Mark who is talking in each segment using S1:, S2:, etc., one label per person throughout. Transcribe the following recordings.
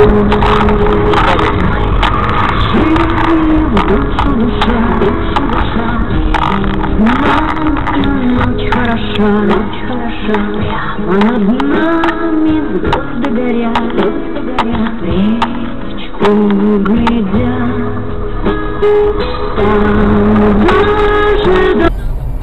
S1: Ночь хороша, прямо над нами звезды горят, речку глядя, там даже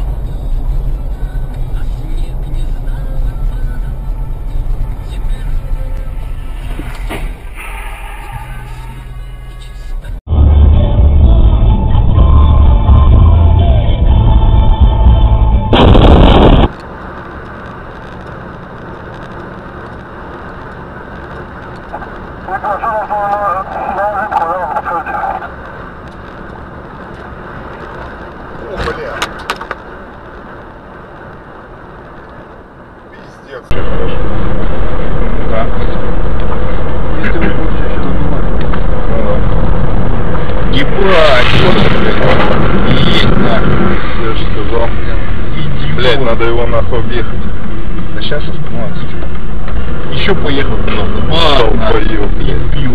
S2: блять, надо его нахуй объехать.
S3: А сейчас остановится. Еще поехал много.
S2: Поел, блядь.
S3: Пил.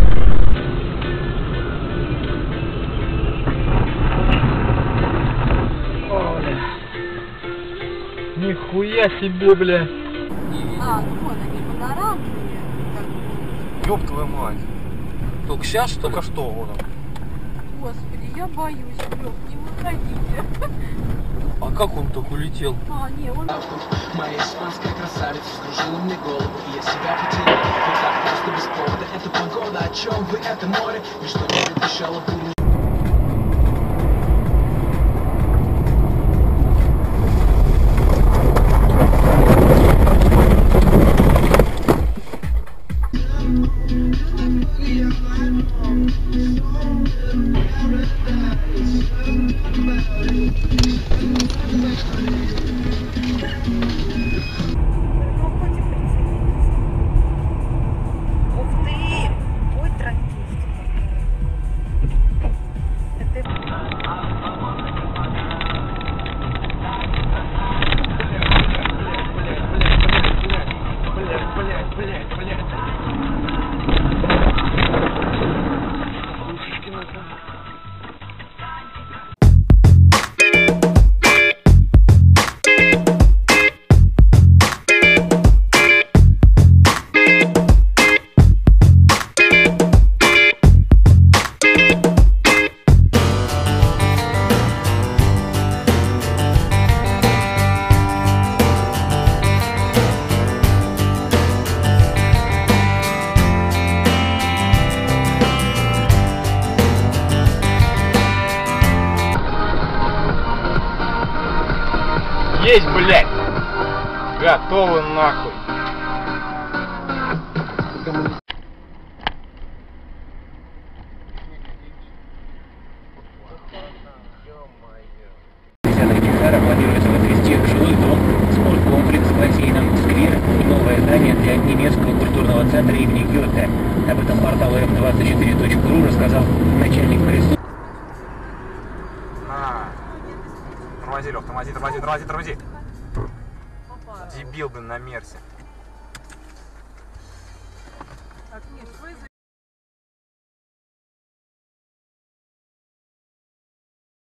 S3: Нихуя себе, бля.
S4: А, ну вот они панорамные.
S3: Ёб твою мать. Только сейчас, что ли? Только что, вот он.
S4: Господи, я боюсь, Лёв, не выходите.
S3: А как он так улетел?
S4: А, не, он...
S5: Моя испанская красавица скружила мне голову, и я себя потерял. Вот так просто без повода. Это погода, о чем вы, это море. Ничто не предвещало бурю.
S3: Есть, блядь! Готовы нахуй!
S6: Гектара планируется возвести жилой дом, спорткомплекс, бассейном, сквер и новое здание для немецкого культурного центра имени Гёте. Об этом порталу f24.ru рассказал начальник пресс.
S3: Тормози, Лёв, тормози. Дебил, блин, на мерсе.